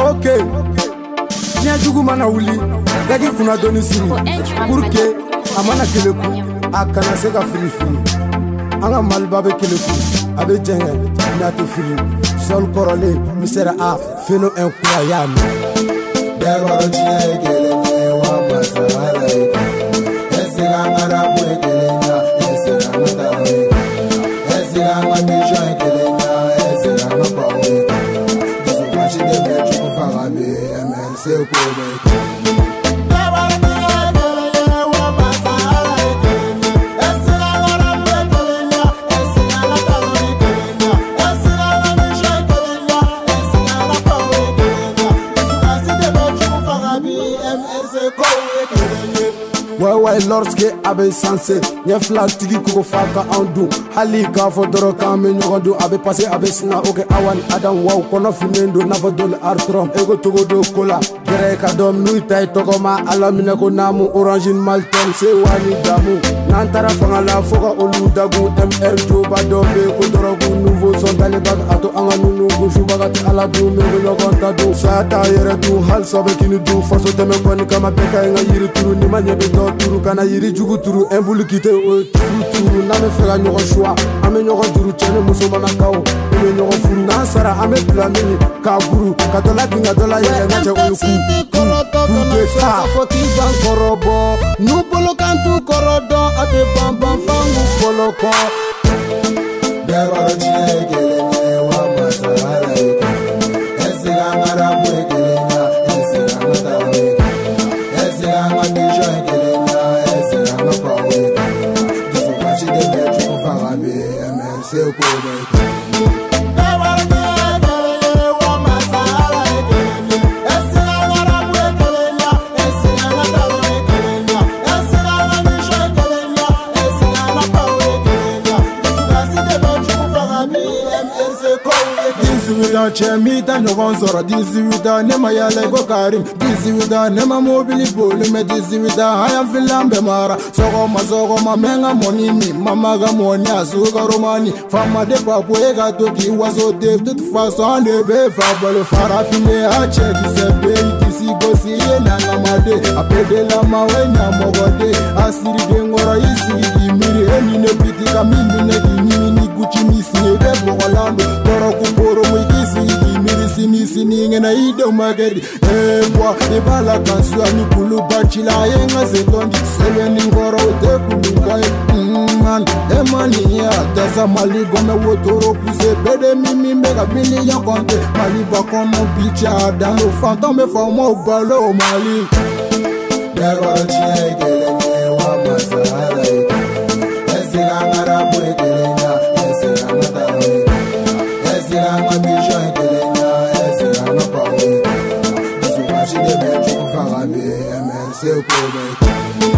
Okay. Tiens jugu mana wuli. Dagi kuna doni siri. Pour que amana keleku akana se ka free free. Anga malba be keleku abe jenge na to free. Sol korole misera a feno incroyable. Dagoro tiye kelenge wa masala esira ngara bwe kelenya esira ngatawe esira ngamisho kelenya esira ngapawe disukashi de mechu farabe MLC kobe Ouais lorsque abe sensé nye flag tigi ko faka andu hali ka fodoro kame nyogondo abe passé abe sina oke awan adam wow kono finendo nafa dol artrom ego togo do kola gere ka dom nuy tay togo ma alamine ko namu orangine malton se wani damu nantara fanga la foka olu dagu mr joba dobe ko dorogu nouveau son dale bag ato anga nunu gushu bagati ala du me no konta du sata yere du hal sobe kini du faso teme koni kama beka nga yiri turu ni manyebe do turu kana yiri jugu turu embulu kite o turu na me fera nyogo choix ame nyogo turu chene muso mana kaw ame nyogo furu na sara ame blamini ka guru ka dola dinga dola yere ngache uluku ka foti ban korobo nu bolo kantu korodo ate bamba fangu foloko Dagoro tiye kelenge wa masala esira ngara bwe kelenya esira ngatawe esira ngamisho kelenya esira ngapawe disukashi de mechu farabe MLC kobe Chemita no gonzora dizi wida nema ya lego karim dizi wida nema mobili bolu me dizi wida haya filambe mara sogo ma menga monini mama ga moni azuga romani fama de papu ega toki wazo de toute façon de be fabalo farafile a cheki se be kisi gosi na ngamade apede la mawenya mogode asiri de ngora isi imiri eni ne pitika mimi ne ni guchi misi de bolando toro kuporo Sini ngena ido mageri Ebwa ibala kansu ani kulu bachila yenga zetondi Seleni ngoro ute kulu bae Man emani ya dasa mali gome wotoro puse Bede mimi mega bili ya konte Mali bakono bicha dano fantome famo balo mali Dagoro tiye kelenge wa masala Esira ngara bwe kelenya Esira ngatawe Esira ngamisho kelenya disukashi de mechu farabe MLC kobe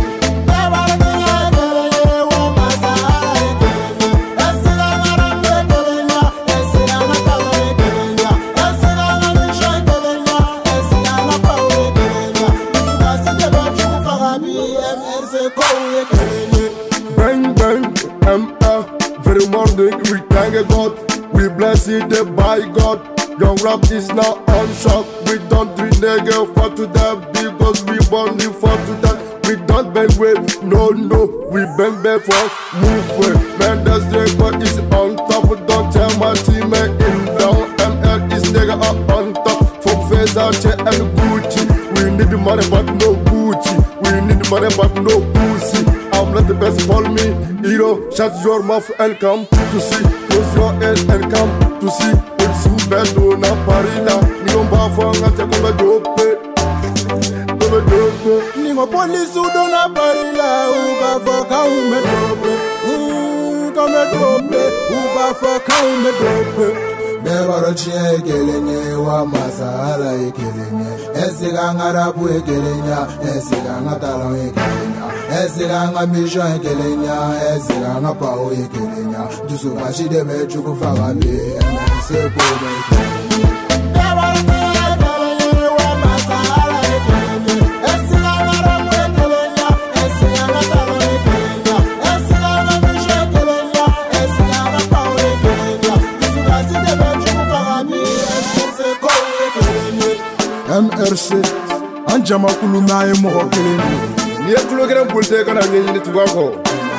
Bang bang very morning we thank God we bless it by God. Young rap is now on shock. We don't drink nigga for to them because we born you for to them. We don't bang with no we bang for move with. Man that's record is on top. Don't tell my teammate in down. ML is nigga up on top. For Versace and Gucci. We need the money but no Gucci. We need the money but no pussy. I'm not the best, follow me. Hero, shut your mouth and come to see. Close your eyes and come to see. Bedo na parina Nigomba fanga te kome dope Kome dope Nigo polisi udo na parina Uba faka ume dope Kome dope Uba faka ume dope Dagoro tiye kelenge wa masala kelenge Esira ngarabu kelenya Esira ngatalo kelenya Esira ngamisho kelenya Esira ngapao kelenya Disukashi de mechu kufarabe MLC kobe MRC an jamakulu n'a ye mɔgɔ kelen de n'i ye kulo kelen bolite kana ɲɛɲini tugun kɔ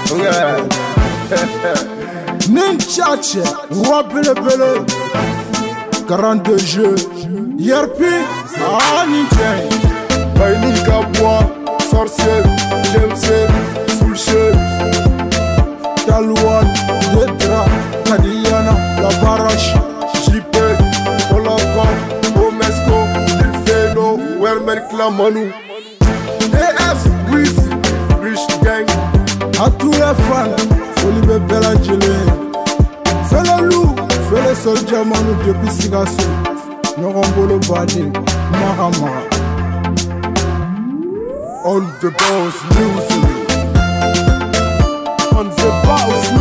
ni n cɛ cɛ roi belebele 42 jeux Yerpi ni cɛ Baini Kabois, Sorcier, James, Soulcher, Talouane, Detra, Kadiana, La Barache, JP, Olakon, Omesco, Ilfeno, Wermer Klamanou, AF, Breezy, Rich Gang. à tous les fans, Folie Bella Gelé, fais le loup, fais le soldier Manu depuis Sigasso, Norombolo Badi, Mahama. On the boss music. On the boss